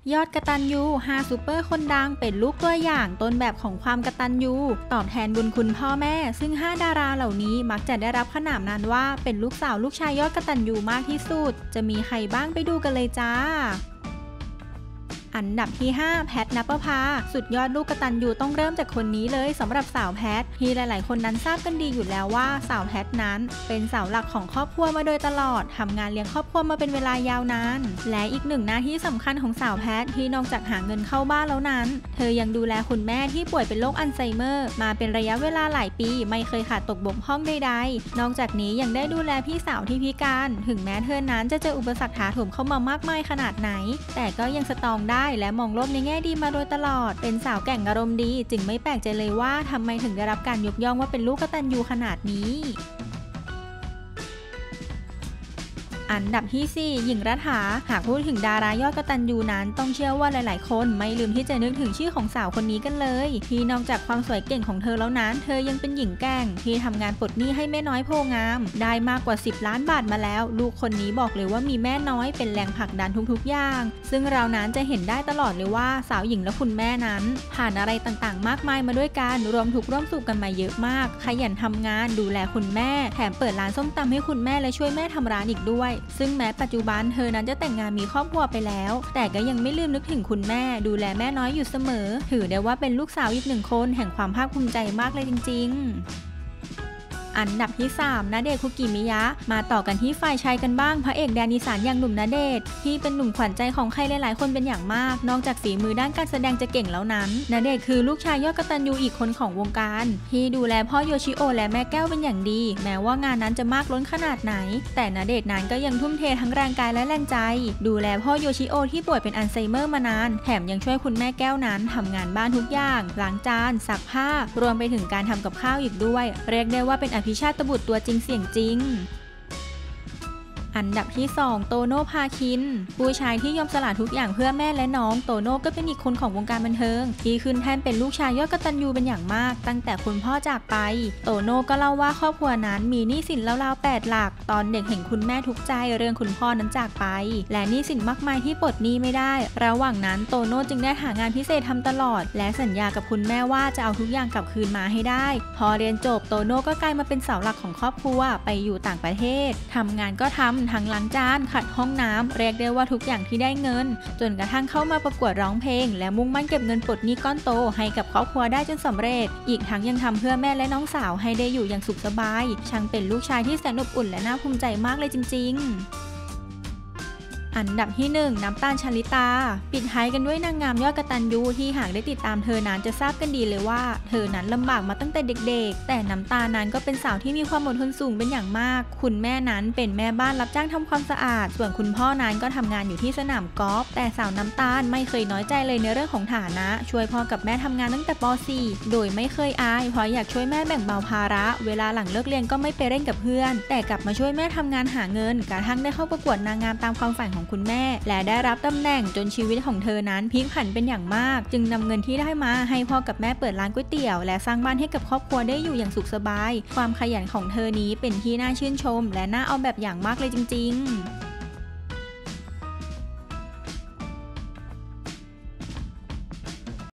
ยอดกตัญญู5ซูเปอร์คนดังเป็นลูกตัวอย่างต้นแบบของความกตัญญูตอบแทนบุญคุณพ่อแม่ซึ่ง5ดาราเหล่านี้มักจะได้รับขนามนามว่าเป็นลูกสาวลูกชายยอดกตัญญูมากที่สุดจะมีใครบ้างไปดูกันเลยจ้าอันดับที่5แพทณปภาสุดยอดลูกกตัญญูต้องเริ่มจากคนนี้เลยสำหรับสาวแพทที่หลายๆคนนั้นทราบกันดีอยู่แล้วว่าสาวแพทนั้นเป็นเสาหลักของครอบครัวมาโดยตลอดทำงานเลี้ยงครอบครัวมาเป็นเวลายาวนานและอีกหนึ่งหน้าที่สำคัญของสาวแพทที่นอกจากหาเงินเข้าบ้านแล้วนั้นเธอยังดูแลคุณแม่ที่ป่วยเป็นโรคอัลไซเมอร์มาเป็นระยะเวลาหลายปีไม่เคยขาดตกบกพร่องใดๆนอกจากนี้ยังได้ดูแลพี่สาวที่พิการถึงแม้เธอนั้นจะเจออุปสรรคถาโถมเข้ามามากมายขนาดไหนแต่ก็ยังสตรองได้และมองโลกในแง่ดีมาโดยตลอดเป็นสาวแกร่งอารมณ์ดีจึงไม่แปลกใจเลยว่าทำไมถึงได้รับการยกย่องว่าเป็นลูกกตัญญูขนาดนี้อันดับที่4หญิงรัฐาหากพูดถึงดารายอดกตัญญูนั้นต้องเชื่อว่าหลายๆคนไม่ลืมที่จะนึกถึงชื่อของสาวคนนี้กันเลยที่นอกจากความสวยเก่งของเธอแล้วนั้นเธอยังเป็นหญิงแกร่งที่ทำงานปลดหนี้ให้แม่น้อยโพงามได้มากกว่า10 ล้านบาทมาแล้วลูกคนนี้บอกเลยว่ามีแม่น้อยเป็นแรงผลักดันทุกๆอย่างซึ่งเรานั้นจะเห็นได้ตลอดเลยว่าสาวหญิงและคุณแม่นั้นผ่านอะไรต่างๆมากมายมาด้วยกันรวมทุกข์ร่วมสุขกันมาเยอะมากขยันทำงานดูแลคุณแม่แถมเปิดร้านส้มตำให้คุณแม่และช่วยแม่ทำร้านอีกด้วยซึ่งแม้ปัจจุบันเธอนั้นจะแต่งงานมีครอบครัวไปแล้วแต่ก็ยังไม่ลืมนึกถึงคุณแม่ดูแลแม่น้อยอยู่เสมอถือได้ว่าเป็นลูกสาวอีกหนึ่งคนแห่งความภาคภูมิใจมากเลยจริงๆอันดับที่3ณเดชน์คุกิมิยะมาต่อกันที่ฝ่ายชายกันบ้างพระเอกแดนอีสานอย่างหนุ่มณเดชน์ที่เป็นหนุ่มขวัญใจของใครหลายๆคนเป็นอย่างมากนอกจากฝีมือด้านการแสดงจะเก่งแล้วนั้นณเดชน์คือลูกชายยอดกตัญญูอีกคนของวงการที่ดูแลพ่อโยชิโอและแม่แก้วเป็นอย่างดีแม้ว่างานนั้นจะมากล้นขนาดไหนแต่ณเดชน์นั้นก็ยังทุ่มเททั้งแรงกายและแรงใจดูแลพ่อโยชิโอที่ป่วยเป็นอัลไซเมอร์มานานแถมยังช่วยคุณแม่แก้วนั้นทำงานบ้านทุกอย่างล้างจานซักผ้ารวมไปถึงการทำกับข้าวอีกด้วยเรียกได้ว่าเป็นอภิชาติบุตรตัวจริงเสียงจริงอันดับที่2โตโน่พาคินผู้ชายที่ยอมสละทุกอย่างเพื่อแม่และน้องโตโน่ก็เป็นอีกคนของวงการบันเทิงที่ขึ้นแท่นเป็นลูกชายยอดกตัญญูเป็นอย่างมากตั้งแต่คุณพ่อจากไปโตโน่ก็เล่าว่าครอบครัวนั้นมีหนี้สินราวๆ8 หลักตอนเด็กเห็นคุณแม่ทุกข์ใจเรื่องคุณพ่อนั้นจากไปและหนี้สินมากมายที่ปลดหนี้ไม่ได้ระหว่างนั้นโตโน่จึงได้หางานพิเศษทำตลอดและสัญญากับคุณแม่ว่าจะเอาทุกอย่างกลับคืนมาให้ได้พอเรียนจบโตโน่ก็กลายมาเป็นเสาหลักของครอบครัวไปอยู่ต่างประเทศทำงานก็ทำทั้งล้างจานขัดห้องน้ำเรียกได้ว่าทุกอย่างที่ได้เงินจนกระทั่งเข้ามาประกวดร้องเพลงและมุ่งมั่นเก็บเงินปลดหนี้ก้อนโตให้กับครอบครัวได้จนสำเร็จอีกทั้งยังทำเพื่อแม่และน้องสาวให้ได้อยู่อย่างสุขสบายช่างเป็นลูกชายที่แสนอบอุ่นและน่าภูมิใจมากเลยจริงๆอันดับที่1น้ำตาลชลิตาปิดท้ายกันด้วยนางงามยอดกตัญญูที่หากได้ติดตามเธอนั้นจะทราบกันดีเลยว่าเธอนั้นลำบากมาตั้งแต่เด็กๆแต่น้ำตาลนั้นก็เป็นสาวที่มีความอดทนสูงเป็นอย่างมากคุณแม่นั้นเป็นแม่บ้านรับจ้างทำความสะอาดส่วนคุณพ่อนั้นก็ทำงานอยู่ที่สนามกอล์ฟแต่สาวน้ำตาลไม่เคยน้อยใจเลยในเรื่องของฐานะช่วยพ่อกับแม่ทำงานตั้งแต่ป .4 โดยไม่เคยอายเพราะอยากช่วยแม่แบ่งเบาภาระเวลาหลังเลิกเรียนก็ไม่ไปเล่นกับเพื่อนแต่กลับมาช่วยแม่ทำงานหาเงินกระทั่งได้เข้าประกวดนางงามตามความฝันของคุณแม่และได้รับตำแหน่งจนชีวิตของเธอนั้นพลิกผันเป็นอย่างมากจึงนำเงินที่ได้มาให้พ่อกับแม่เปิดร้านก๋วยเตี๋ยวและสร้างบ้านให้กับครอบครัวได้อยู่อย่างสุขสบายความขยันของเธอนี้เป็นที่น่าชื่นชมและน่าเอาแบบอย่างมากเลยจริงๆ